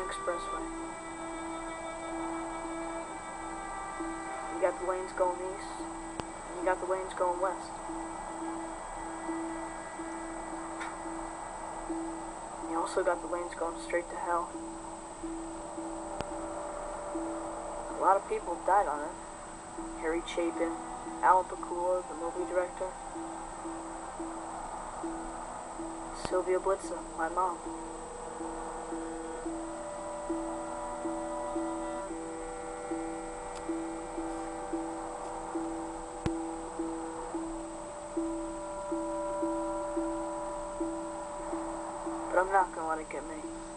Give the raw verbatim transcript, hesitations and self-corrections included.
expressway. You got the lanes going east, and you got the lanes going west. You also got the lanes going straight to hell. A lot of people died on it. Harry Chapin, Alan Pakula, the movie director, Sylvia Blitzer, my mom. But I'm not gonna let it get me.